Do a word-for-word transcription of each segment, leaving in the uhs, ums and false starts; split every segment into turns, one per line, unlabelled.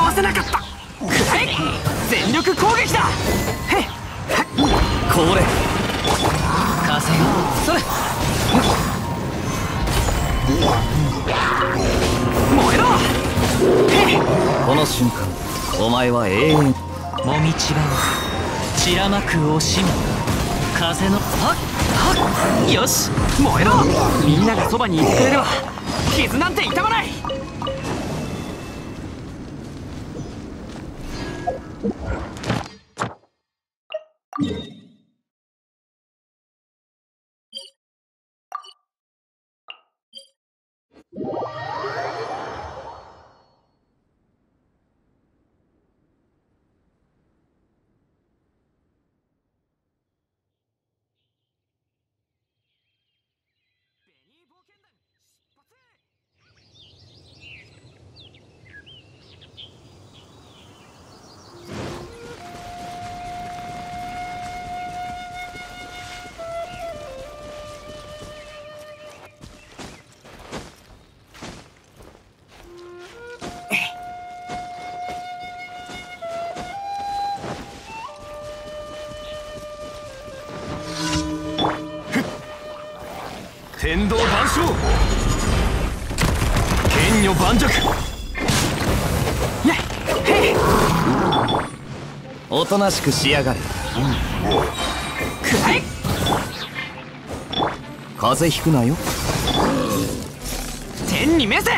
合わせなかった。くらえ、全力攻撃だ。へっ、これ風よ、それ燃えろ。へっ、この瞬間お前は永遠もみちばを散らまく惜しみ風のはっはっ、よし燃えろ。みんながそばにいてくれれば傷なんて痛まない。天道万象、剣女盤石。やっへい、おとなしくしやがれ。くらえ、風邪ひくなよ。天に召せ。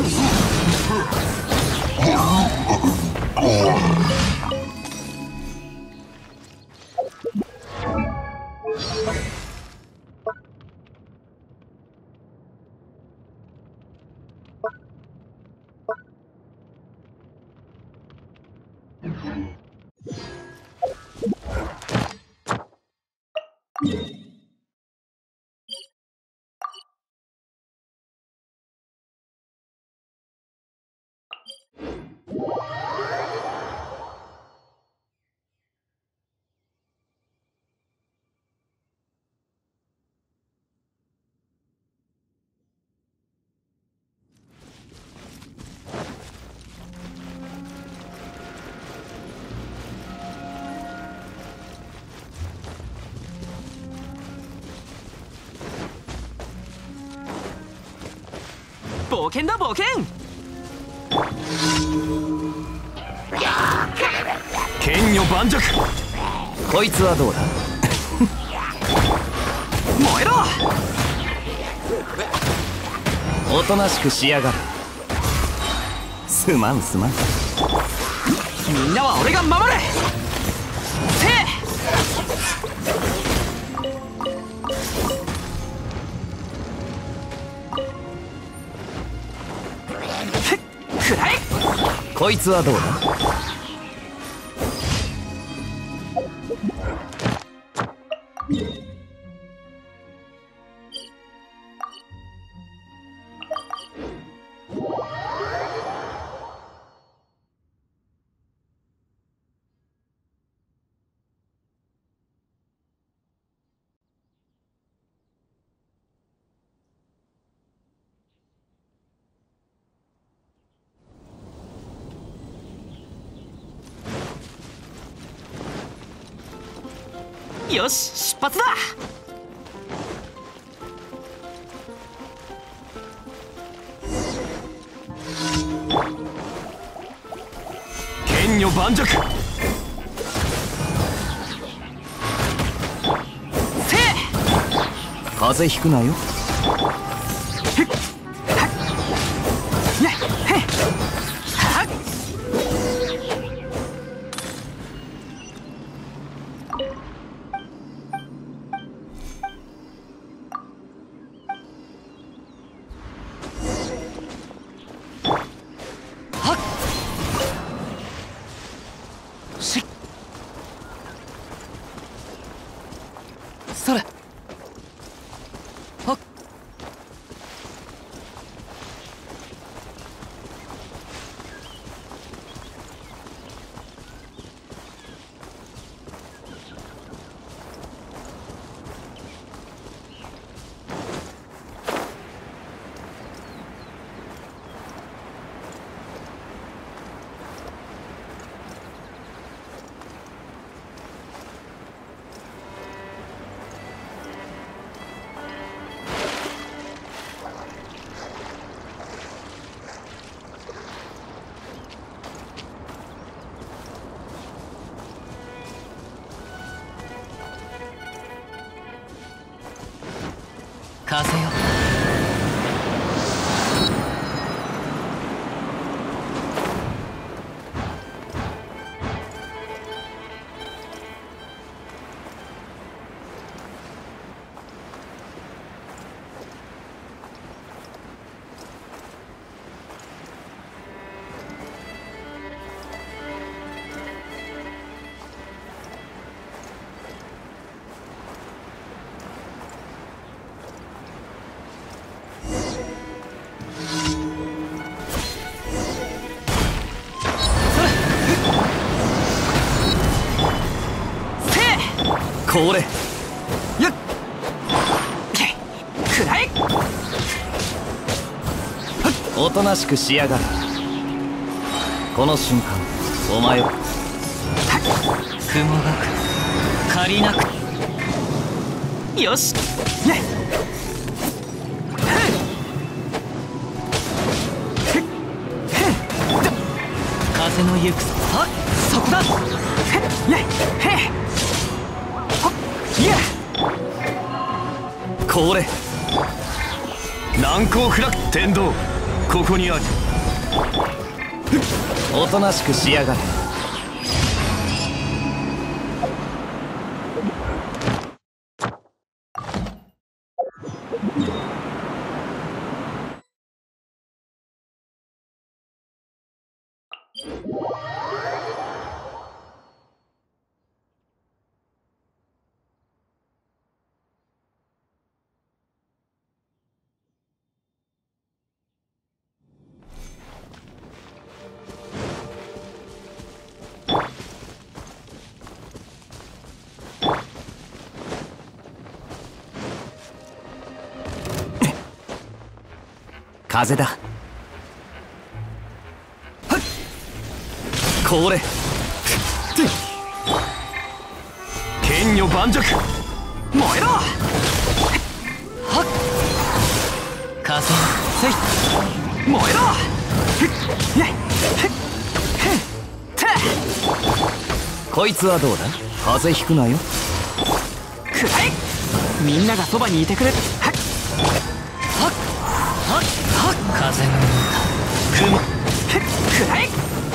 冒険だ冒険。剣女盤石。こいつはどうだ。燃えろ。おとなしくしやがる。すまんすまん。みんなは俺が守れ。せえ。くらえ。こいつはどうだ。よし出発だ。剣女盤石。せえ。風邪ひくなよ。へっはっやっへっはっ。それはっこれやっくらえ。おとなしくしやがれ。この瞬間お前を雲がく借りなく。よしね風の行くあそこだ。へっへっいやこれ難攻不落。天道ここにある。おとなしくしやがれ。風だ。これ剣女盤石燃えろ。はっ風せい燃えろ。こいつはどうだ。風邪ひくなよ。くらえ。みんながそばにいてくれ。はっはっはっはっ風の雲くらえ。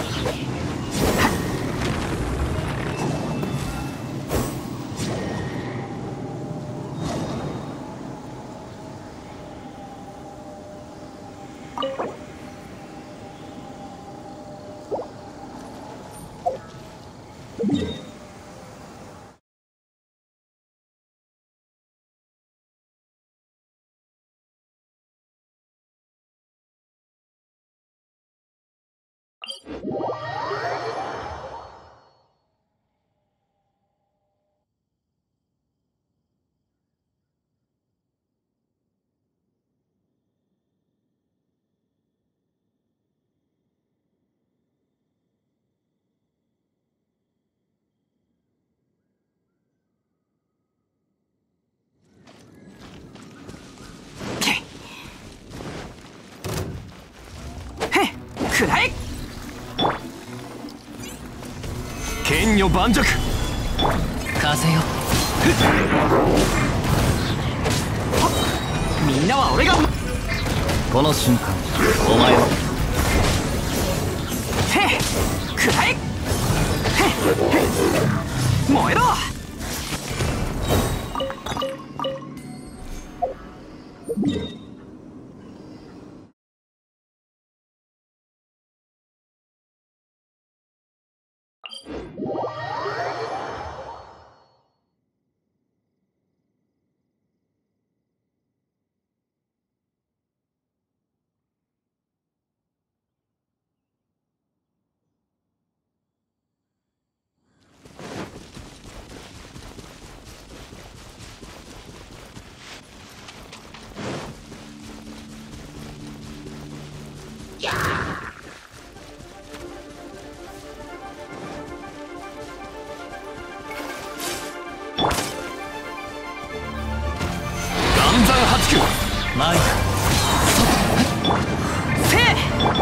くらえ。剣女盤石風よ。みんなは俺が。この瞬間お前はへっくらえ。へっへっ燃えろ。マイクせい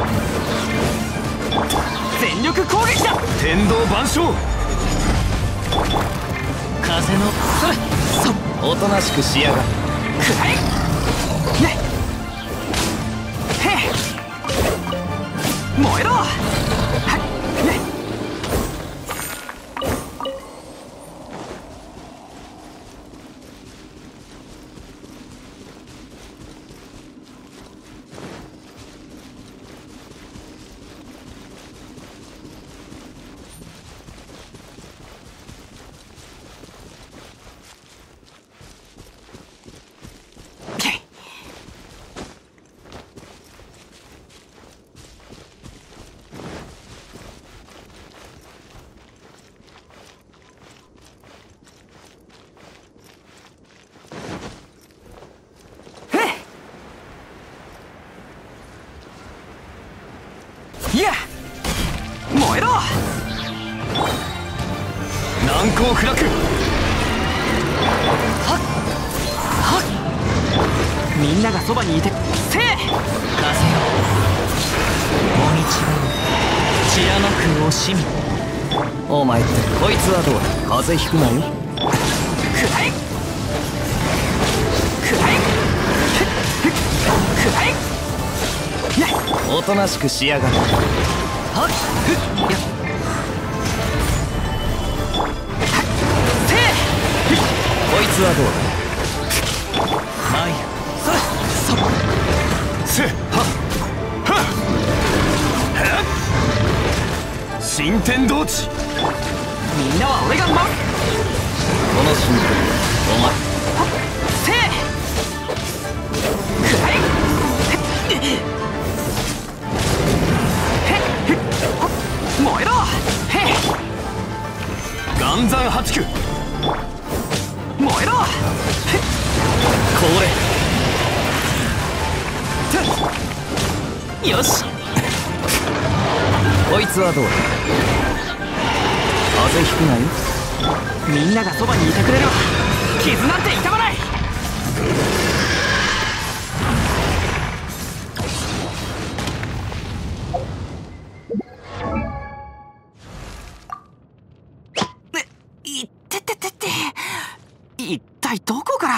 全力攻撃だ。天道万象風のそれそおとなしくしやがる。くらえねへ燃えろ。はいねや燃えろ。難攻不落。はっはっ、みんながそばにいて。せえ風よもみちばう散らまく惜しみ。お前ってこいつはどうだ。風邪ひくなよ。くらえくらえくらえ。おとなしくしやがる。はっふっやっせえ。こいつはどうだ。マイヤそれそせっはっはっ新天道地。みんなは俺が守る。この瞬間お前はっせえくらえ燃えろ。へっ岩山八九燃えろ。へっこれよしこいつはどうだ。風邪ひくなよ。みんながそばにいてくれれば傷なんて痛まない。いってってってって一体どこから。